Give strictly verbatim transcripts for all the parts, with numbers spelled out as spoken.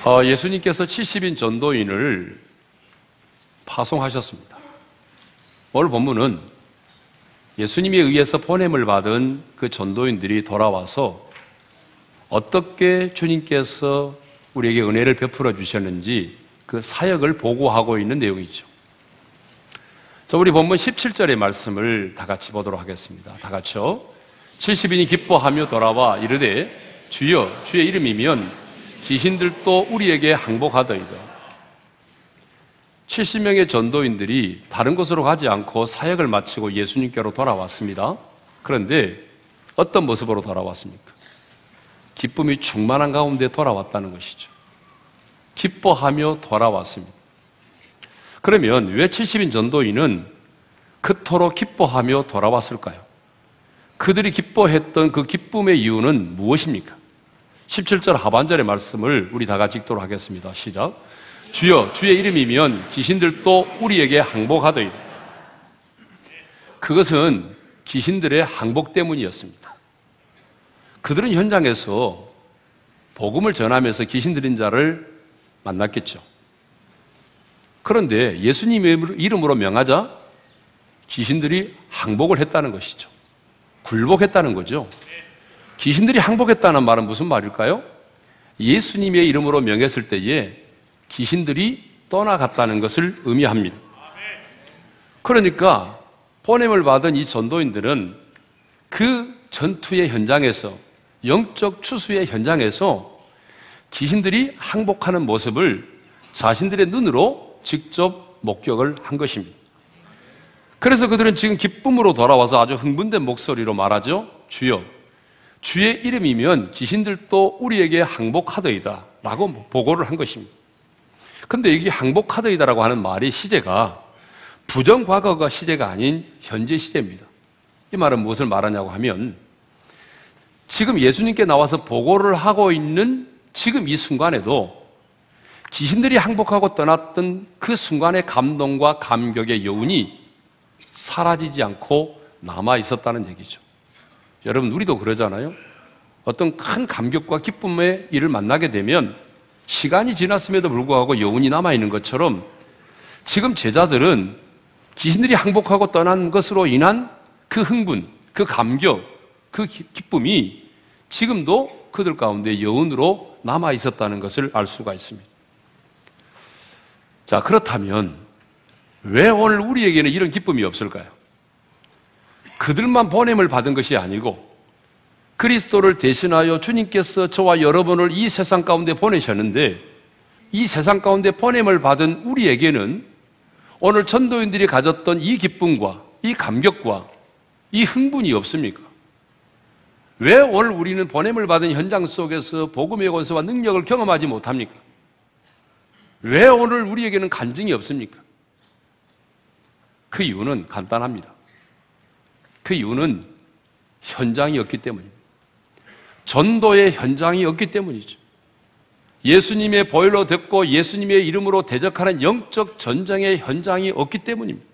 어, 예수님께서 칠십 인 전도인을 파송하셨습니다. 오늘 본문은 예수님에 의해서 보냄을 받은 그 전도인들이 돌아와서 어떻게 주님께서 우리에게 은혜를 베풀어 주셨는지 그 사역을 보고하고 있는 내용이죠. 자, 우리 본문 십칠 절의 말씀을 다 같이 보도록 하겠습니다. 다 같이요. 칠십 인이 기뻐하며 돌아와 이르되 주여 주의 이름이면 귀신들도 우리에게 항복하더이다. 칠십 명의 전도인들이 다른 곳으로 가지 않고 사역을 마치고 예수님께로 돌아왔습니다. 그런데 어떤 모습으로 돌아왔습니까? 기쁨이 충만한 가운데 돌아왔다는 것이죠. 기뻐하며 돌아왔습니다. 그러면 왜 칠십 인 전도인은 그토록 기뻐하며 돌아왔을까요? 그들이 기뻐했던 그 기쁨의 이유는 무엇입니까? 십칠 절 하반절의 말씀을 우리 다 같이 읽도록 하겠습니다. 시작. 주여 주의 이름이면 귀신들도 우리에게 항복하더이다. 그것은 귀신들의 항복 때문이었습니다. 그들은 현장에서 복음을 전하면서 귀신 들린 자를 만났겠죠. 그런데 예수님의 이름으로 명하자 귀신들이 항복을 했다는 것이죠. 굴복했다는 거죠. 귀신들이 항복했다는 말은 무슨 말일까요? 예수님의 이름으로 명했을 때에 귀신들이 떠나갔다는 것을 의미합니다. 그러니까 보냄을 받은 이 전도인들은 그 전투의 현장에서, 영적 추수의 현장에서 귀신들이 항복하는 모습을 자신들의 눈으로 직접 목격을 한 것입니다. 그래서 그들은 지금 기쁨으로 돌아와서 아주 흥분된 목소리로 말하죠. 주여, 주의 이름이면 귀신들도 우리에게 항복하더이다 라고 보고를 한 것입니다. 근데 이게 항복하더이다라고 하는 말이 시제가 부정과거가 시제가 아닌 현재 시제입니다. 이 말은 무엇을 말하냐고 하면 지금 예수님께 나와서 보고를 하고 있는 지금 이 순간에도 귀신들이 항복하고 떠났던 그 순간의 감동과 감격의 여운이 사라지지 않고 남아 있었다는 얘기죠. 여러분, 우리도 그러잖아요. 어떤 큰 감격과 기쁨의 일을 만나게 되면 시간이 지났음에도 불구하고 여운이 남아있는 것처럼 지금 제자들은 귀신들이 항복하고 떠난 것으로 인한 그 흥분, 그 감격, 그 기쁨이 지금도 그들 가운데 여운으로 남아있었다는 것을 알 수가 있습니다. 자, 그렇다면 왜 오늘 우리에게는 이런 기쁨이 없을까요? 그들만 보냄을 받은 것이 아니고 그리스도를 대신하여 주님께서 저와 여러분을 이 세상 가운데 보내셨는데 이 세상 가운데 보냄을 받은 우리에게는 오늘 전도인들이 가졌던 이 기쁨과 이 감격과 이 흥분이 없습니까? 왜 오늘 우리는 보냄을 받은 현장 속에서 복음의 권세와 능력을 경험하지 못합니까? 왜 오늘 우리에게는 간증이 없습니까? 그 이유는 간단합니다. 그 이유는 현장이 없기 때문입니다. 전도의 현장이 없기 때문이죠. 예수님의 보혈로 듣고 예수님의 이름으로 대적하는 영적 전쟁의 현장이 없기 때문입니다.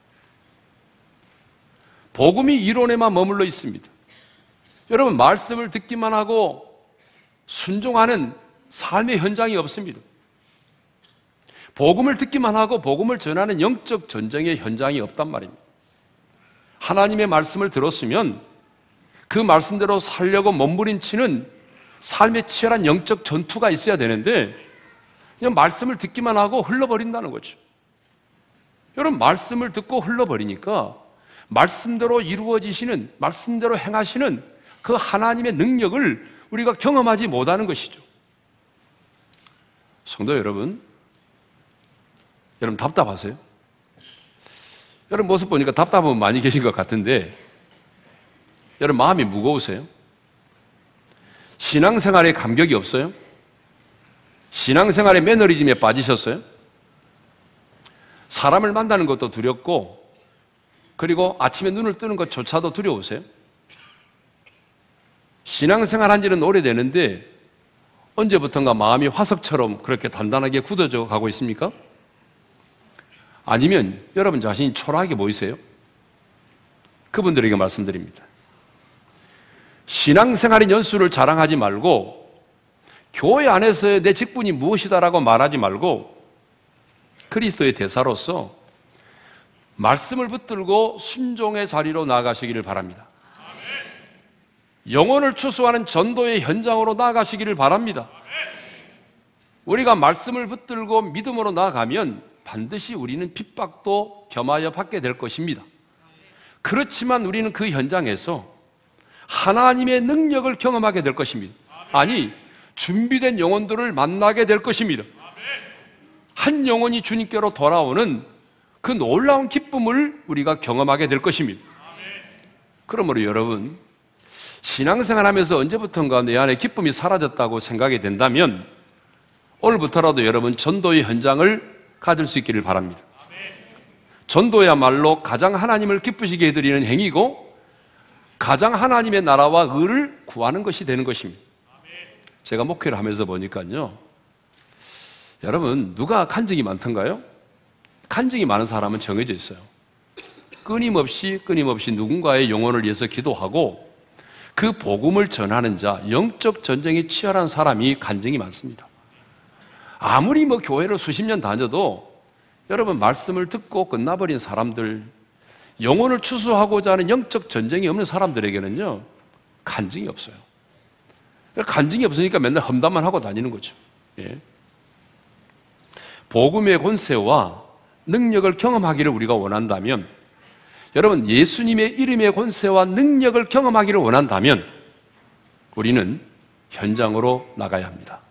복음이 이론에만 머물러 있습니다. 여러분, 말씀을 듣기만 하고 순종하는 삶의 현장이 없습니다. 복음을 듣기만 하고 복음을 전하는 영적 전쟁의 현장이 없단 말입니다. 하나님의 말씀을 들었으면 그 말씀대로 살려고 몸부림치는 삶의 치열한 영적 전투가 있어야 되는데 그냥 말씀을 듣기만 하고 흘러버린다는 거죠. 여러분, 말씀을 듣고 흘러버리니까 말씀대로 이루어지시는, 말씀대로 행하시는 그 하나님의 능력을 우리가 경험하지 못하는 것이죠. 성도 여러분, 여러분 답답하세요? 여러분 모습 보니까 답답한 분 많이 계신 것 같은데 여러분 마음이 무거우세요? 신앙생활에 감격이 없어요? 신앙생활의 매너리즘에 빠지셨어요? 사람을 만나는 것도 두렵고 그리고 아침에 눈을 뜨는 것조차도 두려우세요? 신앙생활 한 지는 오래되는데 언제부턴가 마음이 화석처럼 그렇게 단단하게 굳어져 가고 있습니까? 아니면 여러분 자신이 초라하게 보이세요? 그분들에게 말씀드립니다. 신앙생활의 연수를 자랑하지 말고 교회 안에서의 내 직분이 무엇이다라고 말하지 말고 그리스도의 대사로서 말씀을 붙들고 순종의 자리로 나아가시기를 바랍니다. 영혼을 추수하는 전도의 현장으로 나아가시기를 바랍니다. 우리가 말씀을 붙들고 믿음으로 나아가면 반드시 우리는 핍박도 겸하여 받게 될 것입니다. 그렇지만 우리는 그 현장에서 하나님의 능력을 경험하게 될 것입니다. 아니, 준비된 영혼들을 만나게 될 것입니다. 한 영혼이 주님께로 돌아오는 그 놀라운 기쁨을 우리가 경험하게 될 것입니다. 그러므로 여러분, 신앙생활 하면서 언제부턴가 내 안에 기쁨이 사라졌다고 생각이 된다면 오늘부터라도 여러분 전도의 현장을 가질 수 있기를 바랍니다. 전도야말로 가장 하나님을 기쁘시게 해드리는 행위고 가장 하나님의 나라와 의를 구하는 것이 되는 것입니다. 제가 목회를 하면서 보니까요, 여러분 누가 간증이 많던가요? 간증이 많은 사람은 정해져 있어요. 끊임없이 끊임없이 누군가의 영혼을 위해서 기도하고 그 복음을 전하는 자, 영적 전쟁이 치열한 사람이 간증이 많습니다. 아무리 뭐 교회를 수십 년 다녀도 여러분 말씀을 듣고 끝나버린 사람들, 영혼을 추수하고자 하는 영적 전쟁이 없는 사람들에게는요 간증이 없어요. 간증이 없으니까 맨날 험담만 하고 다니는 거죠. 예. 복음의 권세와 능력을 경험하기를 우리가 원한다면, 여러분 예수님의 이름의 권세와 능력을 경험하기를 원한다면 우리는 현장으로 나가야 합니다.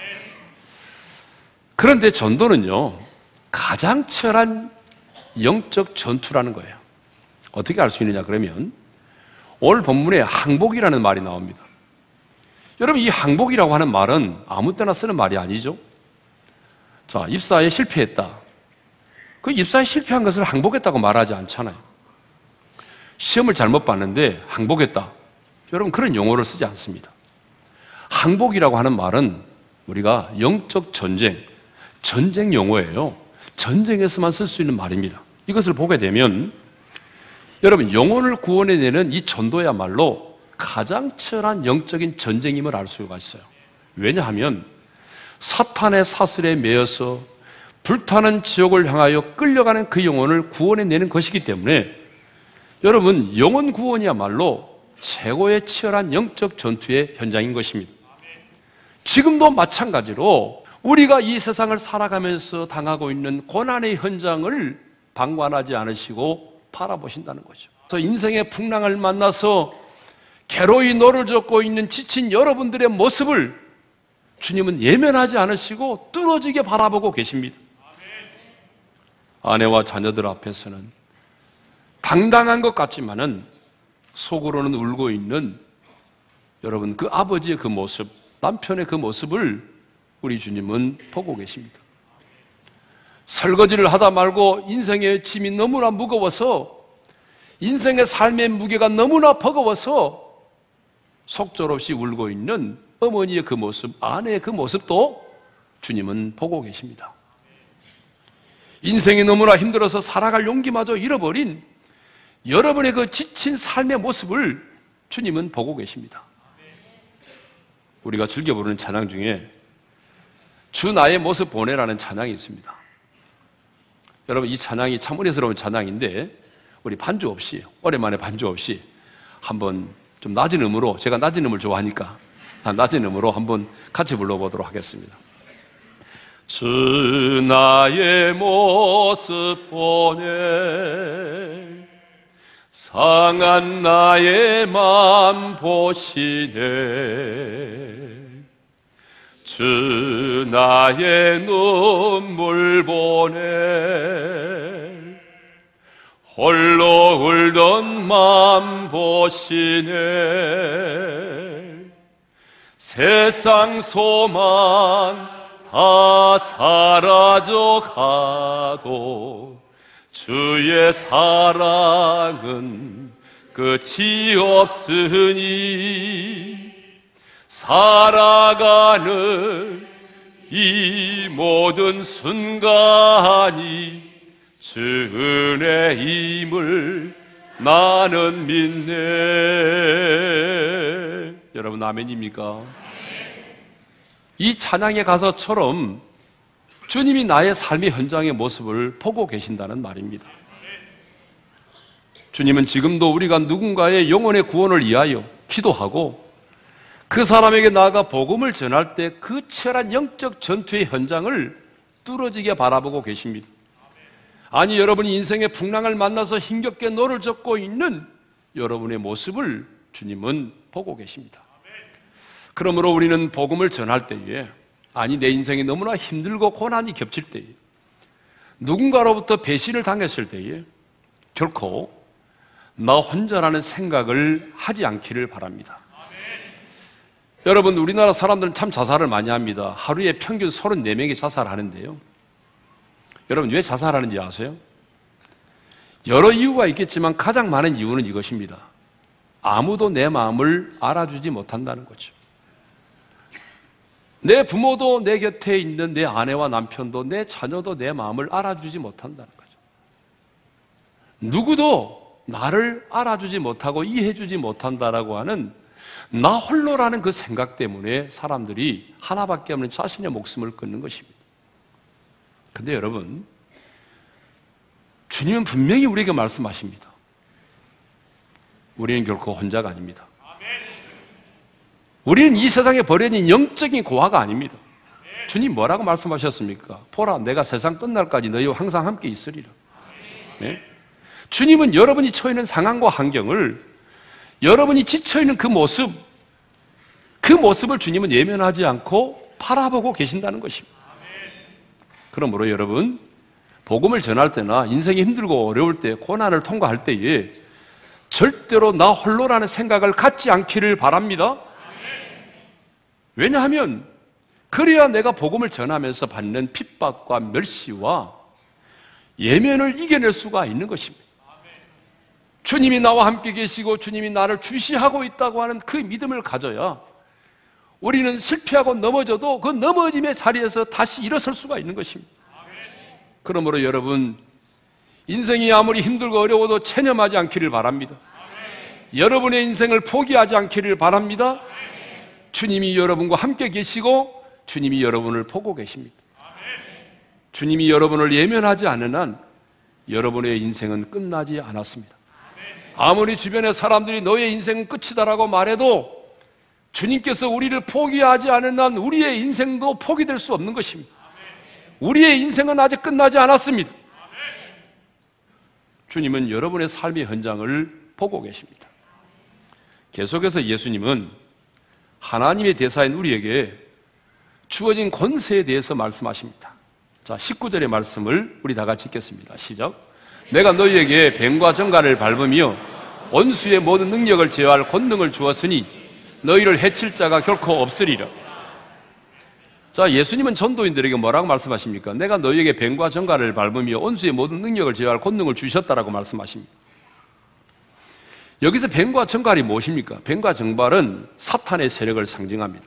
그런데 전도는요 가장 치열한 영적 전투라는 거예요. 어떻게 알 수 있느냐 그러면 오늘 본문에 항복이라는 말이 나옵니다. 여러분 이 항복이라고 하는 말은 아무 때나 쓰는 말이 아니죠. 자, 입사에 실패했다. 그 입사에 실패한 것을 항복했다고 말하지 않잖아요. 시험을 잘못 봤는데 항복했다. 여러분 그런 용어를 쓰지 않습니다. 항복이라고 하는 말은 우리가 영적 전쟁, 전쟁 용어예요. 전쟁에서만 쓸 수 있는 말입니다. 이것을 보게 되면 여러분 영혼을 구원해내는 이 전도야말로 가장 치열한 영적인 전쟁임을 알 수가 있어요. 왜냐하면 사탄의 사슬에 매여서 불타는 지옥을 향하여 끌려가는 그 영혼을 구원해내는 것이기 때문에 여러분 영혼 구원이야말로 최고의 치열한 영적 전투의 현장인 것입니다. 지금도 마찬가지로 우리가 이 세상을 살아가면서 당하고 있는 고난의 현장을 방관하지 않으시고 바라보신다는 거죠. 그래서 인생의 풍랑을 만나서 괴로이 노를 젓고 있는 지친 여러분들의 모습을 주님은 예면하지 않으시고 뚫어지게 바라보고 계십니다. 아내와 자녀들 앞에서는 당당한 것 같지만은 속으로는 울고 있는 여러분 그 아버지의 그 모습, 남편의 그 모습을 우리 주님은 보고 계십니다. 설거지를 하다 말고 인생의 짐이 너무나 무거워서, 인생의 삶의 무게가 너무나 버거워서 속절없이 울고 있는 어머니의 그 모습, 아내의 그 모습도 주님은 보고 계십니다. 인생이 너무나 힘들어서 살아갈 용기마저 잃어버린 여러분의 그 지친 삶의 모습을 주님은 보고 계십니다. 우리가 즐겨 부르는 찬양 중에 주 나의 모습 보내라는 찬양이 있습니다. 여러분 이 찬양이 참 은혜스러운 찬양인데 우리 반주 없이, 오랜만에 반주 없이 한번 좀 낮은 음으로, 제가 낮은 음을 좋아하니까 낮은 음으로 한번 같이 불러보도록 하겠습니다. 주 나의 모습 보내 상한 나의 맘 보시네 주 나의 눈물 보내 홀로 울던 맘 보시네 세상 소망 다 사라져 가도 주의 사랑은 끝이 없으니 살아가는 이 모든 순간이 주 은혜임을 나는 믿네. 여러분 아멘입니까? 이 찬양의 가사처럼 주님이 나의 삶의 현장의 모습을 보고 계신다는 말입니다. 주님은 지금도 우리가 누군가의 영혼의 구원을 위하여 기도하고 그 사람에게 나아가 복음을 전할 때 그 치열한 영적 전투의 현장을 뚫어지게 바라보고 계십니다. 아니, 여러분이 인생의 풍랑을 만나서 힘겹게 노를 젓고 있는 여러분의 모습을 주님은 보고 계십니다. 그러므로 우리는 복음을 전할 때에, 아니 내 인생이 너무나 힘들고 고난이 겹칠 때에, 누군가로부터 배신을 당했을 때에 결코 나 혼자라는 생각을 하지 않기를 바랍니다. 여러분, 우리나라 사람들은 참 자살을 많이 합니다. 하루에 평균 서른네 명이 자살하는데요. 여러분, 왜 자살하는지 아세요? 여러 이유가 있겠지만 가장 많은 이유는 이것입니다. 아무도 내 마음을 알아주지 못한다는 거죠. 내 부모도 내 곁에 있는 내 아내와 남편도 내 자녀도 내 마음을 알아주지 못한다는 거죠. 누구도 나를 알아주지 못하고 이해해주지 못한다라고 하는 나 홀로라는 그 생각 때문에 사람들이 하나밖에 없는 자신의 목숨을 끊는 것입니다. 근데 여러분, 주님은 분명히 우리에게 말씀하십니다. 우리는 결코 혼자가 아닙니다. 우리는 이 세상에 버려진 영적인 고아가 아닙니다. 주님 뭐라고 말씀하셨습니까? 보라, 내가 세상 끝날까지 너희와 항상 함께 있으리라. 네? 주님은 여러분이 처해 있는 상황과 환경을, 여러분이 지쳐있는 그 모습, 그 모습을 주님은 예면하지 않고 바라보고 계신다는 것입니다. 그러므로 여러분, 복음을 전할 때나 인생이 힘들고 어려울 때, 고난을 통과할 때에 절대로 나 홀로라는 생각을 갖지 않기를 바랍니다. 왜냐하면 그래야 내가 복음을 전하면서 받는 핍박과 멸시와 예면을 이겨낼 수가 있는 것입니다. 주님이 나와 함께 계시고 주님이 나를 주시하고 있다고 하는 그 믿음을 가져야 우리는 실패하고 넘어져도 그 넘어짐의 자리에서 다시 일어설 수가 있는 것입니다. 그러므로 여러분, 인생이 아무리 힘들고 어려워도 체념하지 않기를 바랍니다. 여러분의 인생을 포기하지 않기를 바랍니다. 주님이 여러분과 함께 계시고 주님이 여러분을 보고 계십니다. 주님이 여러분을 예면하지 않는 한 여러분의 인생은 끝나지 않았습니다. 아무리 주변의 사람들이 너의 인생은 끝이다라고 말해도 주님께서 우리를 포기하지 않은 한 우리의 인생도 포기될 수 없는 것입니다. 우리의 인생은 아직 끝나지 않았습니다. 주님은 여러분의 삶의 현장을 보고 계십니다. 계속해서 예수님은 하나님의 대사인 우리에게 주어진 권세에 대해서 말씀하십니다. 자, 십구 절의 말씀을 우리 다 같이 읽겠습니다. 시작. 내가 너희에게 뱀과 정갈을 밟으며 원수의 모든 능력을 제어할 권능을 주었으니 너희를 해칠 자가 결코 없으리라. 자, 예수님은 전도인들에게 뭐라고 말씀하십니까? 내가 너희에게 뱀과 정갈을 밟으며 원수의 모든 능력을 제어할 권능을 주셨다라고 말씀하십니다. 여기서 뱀과 정갈이 무엇입니까? 뱀과 정갈은 사탄의 세력을 상징합니다.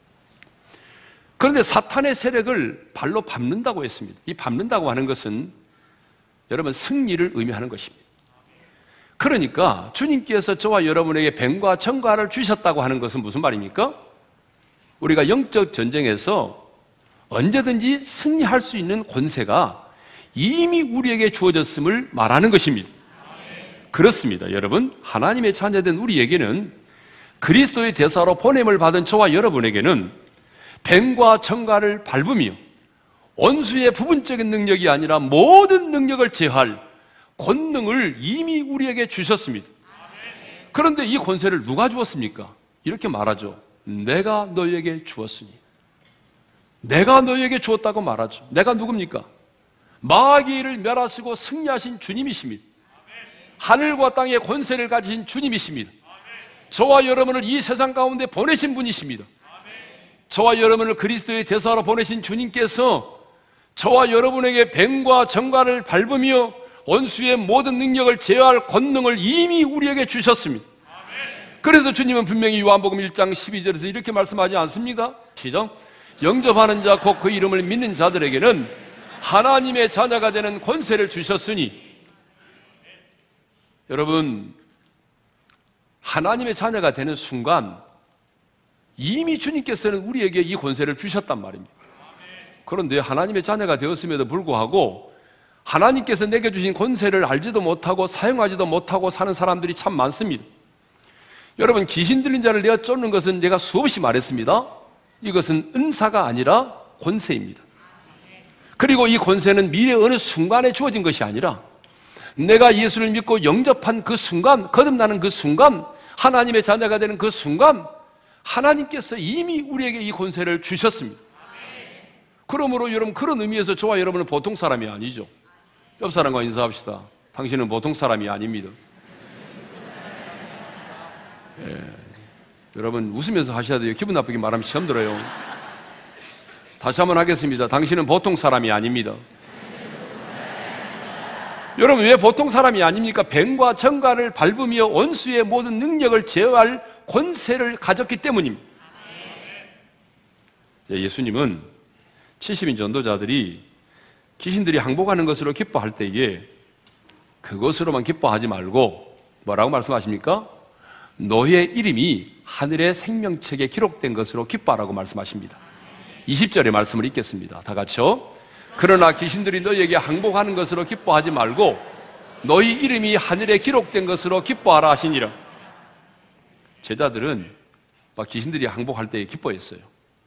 그런데 사탄의 세력을 발로 밟는다고 했습니다. 이 밟는다고 하는 것은 여러분 승리를 의미하는 것입니다. 그러니까 주님께서 저와 여러분에게 뱀과 정갈을 주셨다고 하는 것은 무슨 말입니까? 우리가 영적 전쟁에서 언제든지 승리할 수 있는 권세가 이미 우리에게 주어졌음을 말하는 것입니다. 그렇습니다. 여러분, 하나님의 자녀된 우리에게는, 그리스도의 대사로 보냄을 받은 저와 여러분에게는 뱀과 정갈을 밟으며 원수의 부분적인 능력이 아니라 모든 능력을 제할 권능을 이미 우리에게 주셨습니다. 그런데 이 권세를 누가 주었습니까? 이렇게 말하죠. 내가 너희에게 주었으니. 내가 너희에게 주었다고 말하죠. 내가 누굽니까? 마귀를 멸하시고 승리하신 주님이십니다. 하늘과 땅의 권세를 가지신 주님이십니다. 저와 여러분을 이 세상 가운데 보내신 분이십니다. 저와 여러분을 그리스도의 대사로 보내신 주님께서 저와 여러분에게 뱀과 정갈을 밟으며 원수의 모든 능력을 제어할 권능을 이미 우리에게 주셨습니다. 그래서 주님은 분명히 요한복음 일 장 십이 절에서 이렇게 말씀하지 않습니까? 시작. 영접하는 자 곧 그 이름을 믿는 자들에게는 하나님의 자녀가 되는 권세를 주셨으니. 여러분, 하나님의 자녀가 되는 순간 이미 주님께서는 우리에게 이 권세를 주셨단 말입니다. 그런데 하나님의 자녀가 되었음에도 불구하고 하나님께서 내게 주신 권세를 알지도 못하고 사용하지도 못하고 사는 사람들이 참 많습니다. 여러분, 귀신 들린 자를 내어 쫓는 것은 제가 수없이 말했습니다. 이것은 은사가 아니라 권세입니다. 그리고 이 권세는 미래 어느 순간에 주어진 것이 아니라 내가 예수를 믿고 영접한 그 순간, 거듭나는 그 순간, 하나님의 자녀가 되는 그 순간 하나님께서 이미 우리에게 이 권세를 주셨습니다. 그러므로 여러분, 그런 의미에서 저와 여러분은 보통 사람이 아니죠. 옆 사람과 인사합시다. 당신은 보통 사람이 아닙니다. 예. 여러분, 웃으면서 하셔야 돼요. 기분 나쁘게 말하면 시험 들어요. 다시 한번 하겠습니다. 당신은 보통 사람이 아닙니다. 여러분, 왜 보통 사람이 아닙니까? 뱀과 정갈을 밟으며 원수의 모든 능력을 제어할 권세를 가졌기 때문입니다. 예수님은 칠십 인 전도자들이 귀신들이 항복하는 것으로 기뻐할 때에 그것으로만 기뻐하지 말고 뭐라고 말씀하십니까? 너의 이름이 하늘의 생명책에 기록된 것으로 기뻐하라고 말씀하십니다. 이십 절의 말씀을 읽겠습니다. 다 같이요. 그러나 귀신들이 너희에게 항복하는 것으로 기뻐하지 말고 너희 이름이 하늘에 기록된 것으로 기뻐하라 하시니라. 제자들은 막 귀신들이 항복할 때 기뻐했어요.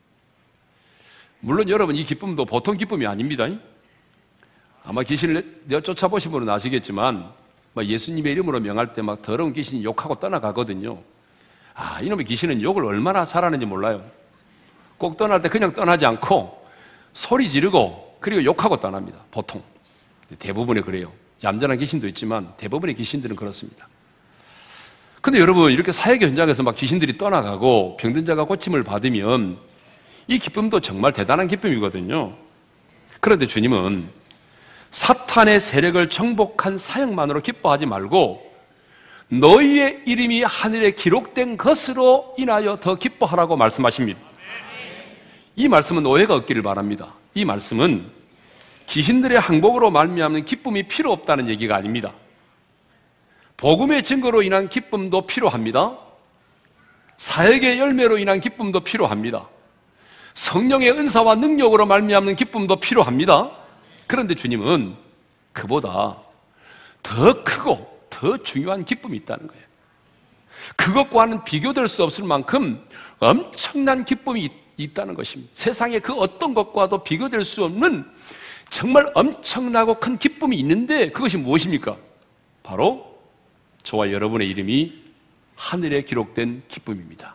물론 여러분, 이 기쁨도 보통 기쁨이 아닙니다. 아마 귀신을 내어 쫓아보신 분은 아시겠지만 막 예수님의 이름으로 명할 때 막 더러운 귀신이 욕하고 떠나가거든요. 아, 이놈의 귀신은 욕을 얼마나 잘하는지 몰라요. 꼭 떠날 때 그냥 떠나지 않고 소리 지르고 그리고 욕하고 떠납니다. 보통 대부분이 그래요. 얌전한 귀신도 있지만 대부분의 귀신들은 그렇습니다. 근데 여러분, 이렇게 사역 현장에서 막 귀신들이 떠나가고 병든 자가 고침을 받으면 이 기쁨도 정말 대단한 기쁨이거든요. 그런데 주님은 사탄의 세력을 정복한 사역만으로 기뻐하지 말고 너희의 이름이 하늘에 기록된 것으로 인하여 더 기뻐하라고 말씀하십니다. 이 말씀은 오해가 없기를 바랍니다. 이 말씀은 귀신들의 항복으로 말미암는 기쁨이 필요 없다는 얘기가 아닙니다. 복음의 증거로 인한 기쁨도 필요합니다. 사역의 열매로 인한 기쁨도 필요합니다. 성령의 은사와 능력으로 말미암는 기쁨도 필요합니다. 그런데 주님은 그보다 더 크고 더 중요한 기쁨이 있다는 거예요. 그것과는 비교될 수 없을 만큼 엄청난 기쁨이 있다는 것입니다. 세상의 그 어떤 것과도 비교될 수 없는 정말 엄청나고 큰 기쁨이 있는데 그것이 무엇입니까? 바로 저와 여러분의 이름이 하늘에 기록된 기쁨입니다.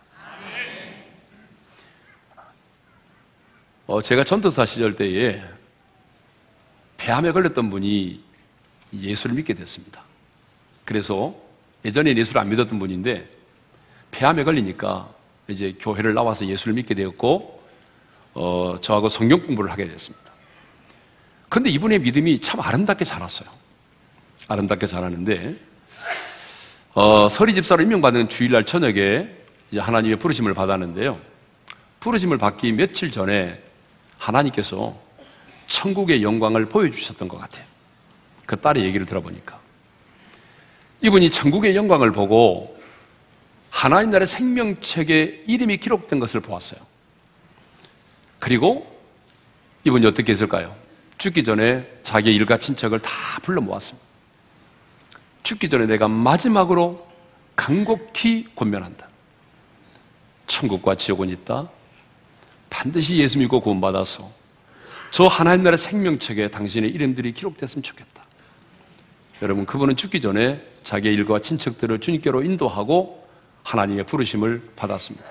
어, 제가 전도사 시절 때에 폐암에 걸렸던 분이 예수를 믿게 됐습니다. 그래서 예전에 예수를 안 믿었던 분인데 폐암에 걸리니까 이제 교회를 나와서 예수를 믿게 되었고 어, 저하고 성경 공부를 하게 됐습니다. 그런데 이분의 믿음이 참 아름답게 자랐어요. 아름답게 자라는데 어, 서리 집사로 임명받은 주일날 저녁에 이제 하나님의 부르심을 받았는데요. 부르심을 받기 며칠 전에 하나님께서 천국의 영광을 보여주셨던 것 같아요. 그 딸의 얘기를 들어보니까 이분이 천국의 영광을 보고 하나님 나라의 생명책에 이름이 기록된 것을 보았어요. 그리고 이분이 어떻게 했을까요? 죽기 전에 자기 일가 친척을 다 불러 모았습니다. 죽기 전에 내가 마지막으로 간곡히 권면한다. 천국과 지옥은 있다. 반드시 예수 믿고 구원받아서 저 하나님 나라의 생명책에 당신의 이름들이 기록됐으면 좋겠다. 여러분, 그분은 죽기 전에 자기의 일가와 친척들을 주님께로 인도하고 하나님의 부르심을 받았습니다.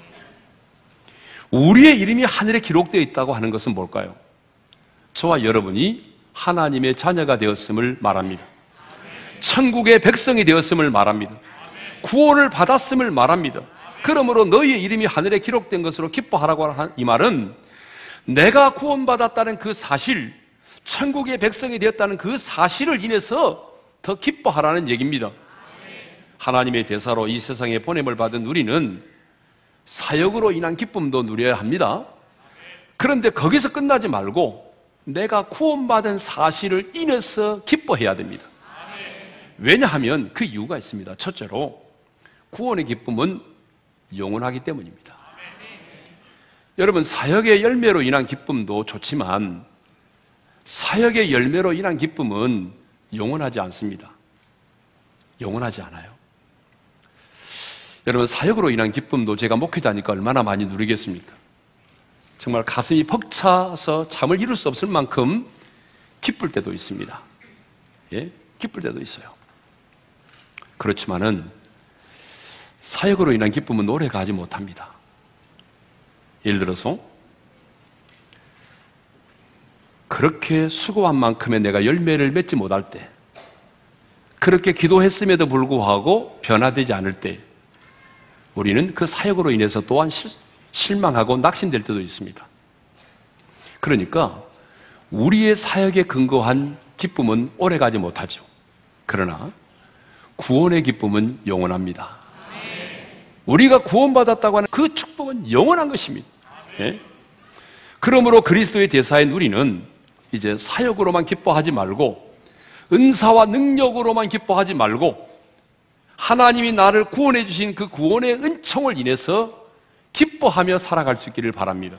우리의 이름이 하늘에 기록되어 있다고 하는 것은 뭘까요? 저와 여러분이 하나님의 자녀가 되었음을 말합니다. 천국의 백성이 되었음을 말합니다. 구원을 받았음을 말합니다. 그러므로 너희의 이름이 하늘에 기록된 것으로 기뻐하라고 한 이 말은 내가 구원받았다는 그 사실, 천국의 백성이 되었다는 그 사실을 인해서 더 기뻐하라는 얘기입니다. 하나님의 대사로 이 세상에 보냄을 받은 우리는 사역으로 인한 기쁨도 누려야 합니다. 그런데 거기서 끝나지 말고 내가 구원받은 사실을 인해서 기뻐해야 됩니다. 왜냐하면 그 이유가 있습니다. 첫째로 구원의 기쁨은 영원하기 때문입니다. 여러분, 사역의 열매로 인한 기쁨도 좋지만 사역의 열매로 인한 기쁨은 영원하지 않습니다. 영원하지 않아요. 여러분, 사역으로 인한 기쁨도 제가 목회자니까 얼마나 많이 누리겠습니까? 정말 가슴이 벅차서 잠을 이룰 수 없을 만큼 기쁠 때도 있습니다. 예? 기쁠 때도 있어요. 그렇지만은 사역으로 인한 기쁨은 오래 가지 못합니다. 예를 들어서 그렇게 수고한 만큼의 내가 열매를 맺지 못할 때, 그렇게 기도했음에도 불구하고 변화되지 않을 때 우리는 그 사역으로 인해서 또한 실, 실망하고 낙심될 때도 있습니다. 그러니까 우리의 사역에 근거한 기쁨은 오래가지 못하죠. 그러나 구원의 기쁨은 영원합니다. 우리가 구원받았다고 하는 그 축복은 영원한 것입니다. 예? 그러므로 그리스도의 대사인 우리는 이제 사역으로만 기뻐하지 말고 은사와 능력으로만 기뻐하지 말고 하나님이 나를 구원해 주신 그 구원의 은총을 인해서 기뻐하며 살아갈 수 있기를 바랍니다.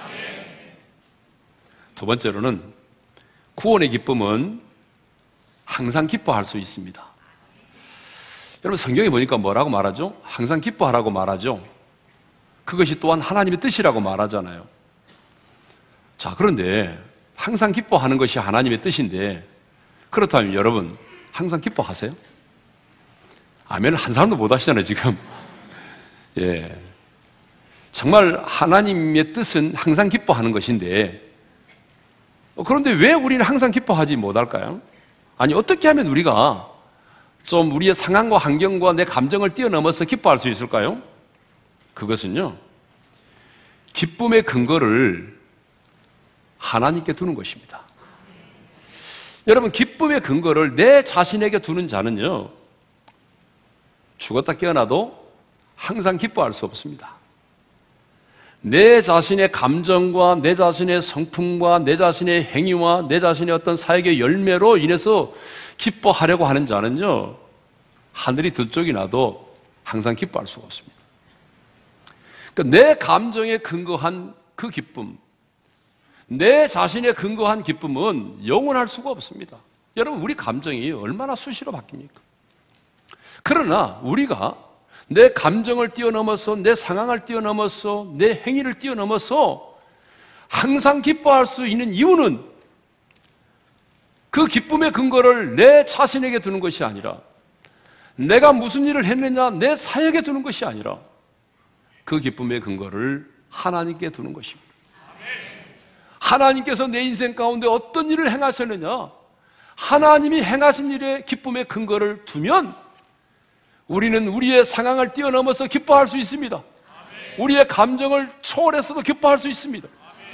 두 번째로는 구원의 기쁨은 항상 기뻐할 수 있습니다. 여러분, 성경에 보니까 뭐라고 말하죠? 항상 기뻐하라고 말하죠. 그것이 또한 하나님의 뜻이라고 말하잖아요. 자, 그런데 항상 기뻐하는 것이 하나님의 뜻인데 그렇다면 여러분, 항상 기뻐하세요? 아멘을 한 사람도 못 하시잖아요, 지금. 예. 정말 하나님의 뜻은 항상 기뻐하는 것인데 그런데 왜 우리는 항상 기뻐하지 못할까요? 아니, 어떻게 하면 우리가 좀 우리의 상황과 환경과 내 감정을 뛰어넘어서 기뻐할 수 있을까요? 그것은요, 기쁨의 근거를 하나님께 두는 것입니다. 여러분, 기쁨의 근거를 내 자신에게 두는 자는요, 죽었다 깨어나도 항상 기뻐할 수 없습니다. 내 자신의 감정과 내 자신의 성품과 내 자신의 행위와 내 자신의 어떤 사역의 열매로 인해서 기뻐하려고 하는 자는요, 하늘이 두 쪽이 나도 항상 기뻐할 수가 없습니다. 그러니까 내 감정에 근거한 그 기쁨, 내 자신에 근거한 기쁨은 영원할 수가 없습니다. 여러분, 우리 감정이 얼마나 수시로 바뀝니까? 그러나 우리가 내 감정을 뛰어넘어서, 내 상황을 뛰어넘어서, 내 행위를 뛰어넘어서 항상 기뻐할 수 있는 이유는 그 기쁨의 근거를 내 자신에게 두는 것이 아니라, 내가 무슨 일을 했느냐 내 사역에 두는 것이 아니라 그 기쁨의 근거를 하나님께 두는 것입니다. 하나님께서 내 인생 가운데 어떤 일을 행하셨느냐, 하나님이 행하신 일의 기쁨의 근거를 두면 우리는 우리의 상황을 뛰어넘어서 기뻐할 수 있습니다. 우리의 감정을 초월해서도 기뻐할 수 있습니다.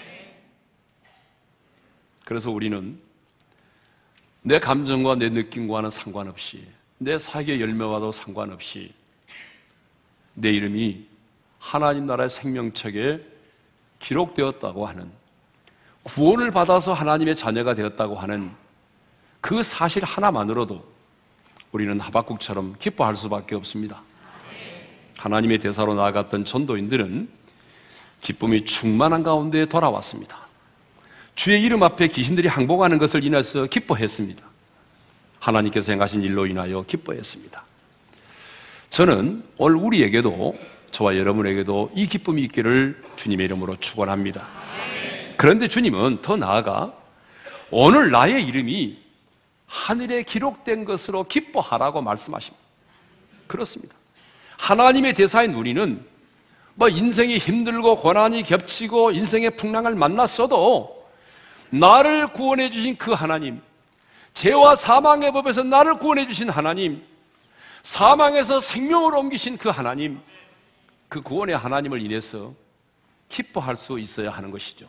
그래서 우리는 내 감정과 내 느낌과는 상관없이, 내 사역의 열매와도 상관없이 내 이름이 하나님 나라의 생명책에 기록되었다고 하는, 구원을 받아서 하나님의 자녀가 되었다고 하는 그 사실 하나만으로도 우리는 하박국처럼 기뻐할 수밖에 없습니다. 하나님의 대사로 나아갔던 전도인들은 기쁨이 충만한 가운데 돌아왔습니다. 주의 이름 앞에 귀신들이 항복하는 것을 인해서 기뻐했습니다. 하나님께서 행하신 일로 인하여 기뻐했습니다. 저는 오늘 우리에게도, 저와 여러분에게도 이 기쁨이 있기를 주님의 이름으로 축원합니다. 그런데 주님은 더 나아가 오늘 나의 이름이 하늘에 기록된 것으로 기뻐하라고 말씀하십니다. 그렇습니다. 하나님의 대사인 우리는 뭐 인생이 힘들고 고난이 겹치고 인생의 풍랑을 만났어도 나를 구원해 주신 그 하나님, 죄와 사망의 법에서 나를 구원해 주신 하나님, 사망에서 생명으로 옮기신 그 하나님, 그 구원의 하나님을 인해서 기뻐할 수 있어야 하는 것이죠.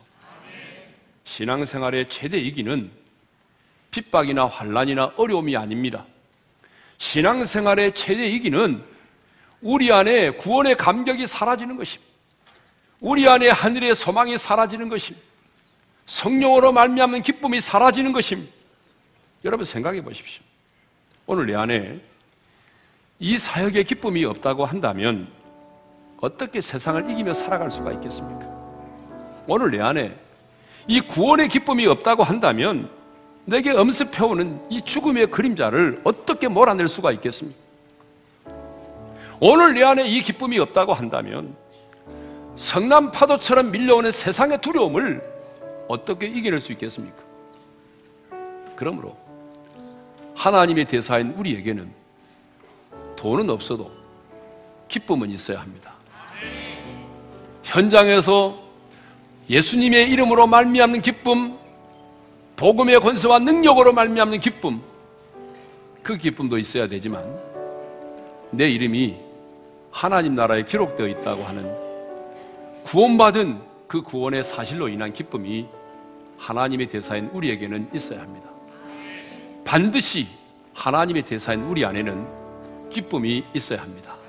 신앙생활의 최대 위기는 핍박이나 환난이나 어려움이 아닙니다. 신앙생활의 최대 위기는 우리 안에 구원의 감격이 사라지는 것입니다. 우리 안에 하늘의 소망이 사라지는 것입니다. 성령으로 말미암는 기쁨이 사라지는 것입니다. 여러분 생각해 보십시오. 오늘 내 안에 이 사역의 기쁨이 없다고 한다면 어떻게 세상을 이기며 살아갈 수가 있겠습니까? 오늘 내 안에 이 구원의 기쁨이 없다고 한다면 내게 엄습해오는 이 죽음의 그림자를 어떻게 몰아낼 수가 있겠습니까? 오늘 내 안에 이 기쁨이 없다고 한다면 성남 파도처럼 밀려오는 세상의 두려움을 어떻게 이겨낼 수 있겠습니까? 그러므로 하나님의 대사인 우리에게는 돈은 없어도 기쁨은 있어야 합니다. 현장에서 예수님의 이름으로 말미암는 기쁨, 복음의 권세와 능력으로 말미암는 기쁨, 그 기쁨도 있어야 되지만 내 이름이 하나님 나라에 기록되어 있다고 하는 구원받은 그 구원의 사실로 인한 기쁨이 하나님의 대사인 우리에게는 있어야 합니다. 반드시 하나님의 대사인 우리 안에는 기쁨이 있어야 합니다.